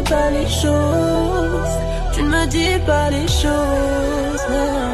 pas les choses, tu ne me dis pas les choses.